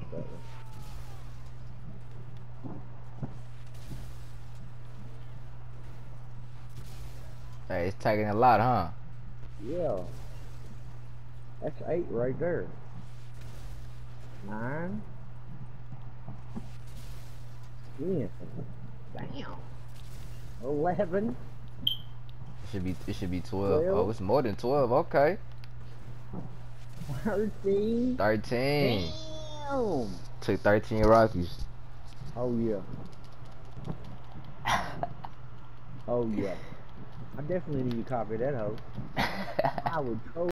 Hey, it's taking a lot, huh? Yeah. That's 8 right there. 9. 10. Damn. 11. It should be 12. Oh, 12. it's more than 12. Okay. 13. 13. Damn. Took 13 Rockies. Oh yeah. Oh yeah. I definitely need to copy that hoe. I would totally